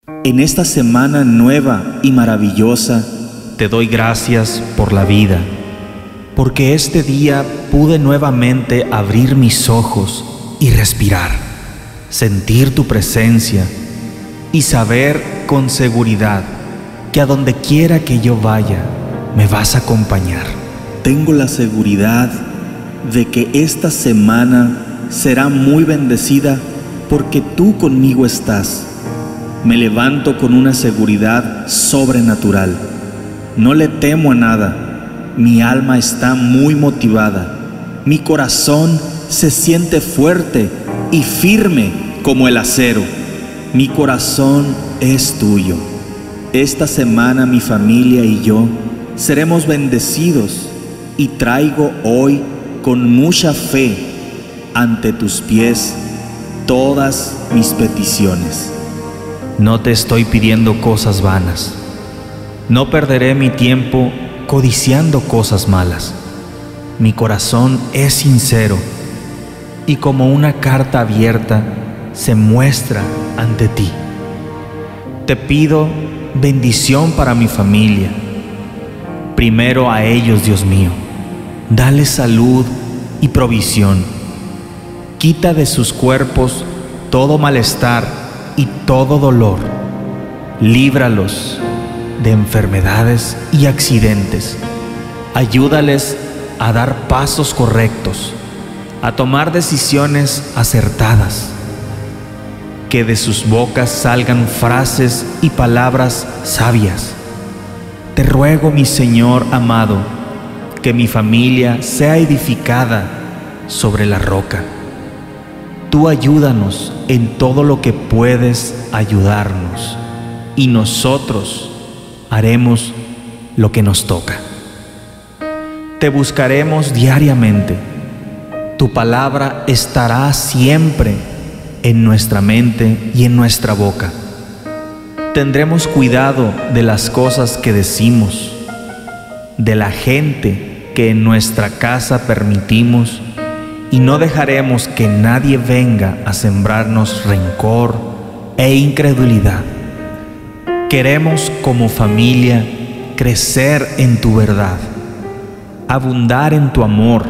En esta semana nueva y maravillosa, te doy gracias por la vida, porque este día pude nuevamente abrir mis ojos y respirar, sentir tu presencia y saber con seguridad que a donde quiera que yo vaya, me vas a acompañar. Tengo la seguridad de que esta semana será muy bendecida porque tú conmigo estás. Me levanto con una seguridad sobrenatural. No le temo a nada. Mi alma está muy motivada. Mi corazón se siente fuerte y firme como el acero. Mi corazón es tuyo. Esta semana mi familia y yo seremos bendecidos y traigo hoy con mucha fe ante tus pies todas mis peticiones. No te estoy pidiendo cosas vanas. No perderé mi tiempo codiciando cosas malas. Mi corazón es sincero y como una carta abierta se muestra ante ti. Te pido bendición para mi familia. Primero a ellos, Dios mío. Dale salud y provisión. Quita de sus cuerpos todo malestar y todo dolor. Líbralos de enfermedades y accidentes. Ayúdales a dar pasos correctos, a tomar decisiones acertadas. Que de sus bocas salgan frases y palabras sabias. Te ruego, mi Señor amado, que mi familia sea edificada sobre la roca. Tú ayúdanos en todo lo que puedes ayudarnos y nosotros haremos lo que nos toca. Te buscaremos diariamente. Tu palabra estará siempre en nuestra mente y en nuestra boca. Tendremos cuidado de las cosas que decimos, de la gente que en nuestra casa permitimos, y no dejaremos que nadie venga a sembrarnos rencor e incredulidad. Queremos como familia crecer en tu verdad, abundar en tu amor,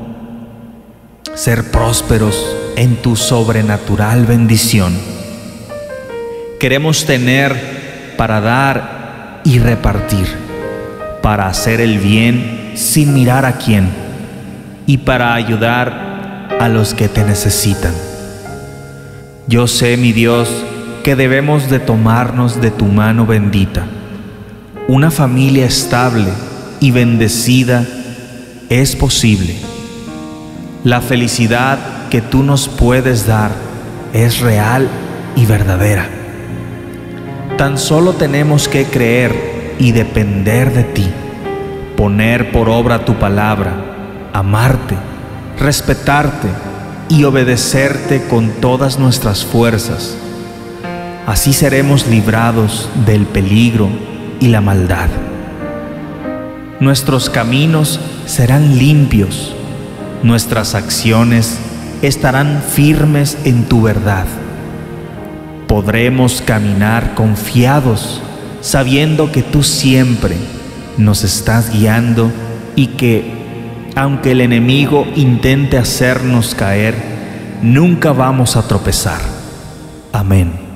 ser prósperos en tu sobrenatural bendición. Queremos tener para dar y repartir, para hacer el bien sin mirar a quién y para ayudar a los que te necesitan. Yo sé, mi Dios, que debemos de tomarnos de tu mano bendita. Una familia estable y bendecida es posible. La felicidad que tú nos puedes dar es real y verdadera. Tan solo tenemos que creer y depender de ti, poner por obra tu palabra, amarte, respetarte y obedecerte con todas nuestras fuerzas. Así seremos librados del peligro y la maldad. Nuestros caminos serán limpios, nuestras acciones estarán firmes en tu verdad. Podremos caminar confiados, sabiendo que tú siempre nos estás guiando y que aunque el enemigo intente hacernos caer, nunca vamos a tropezar. Amén.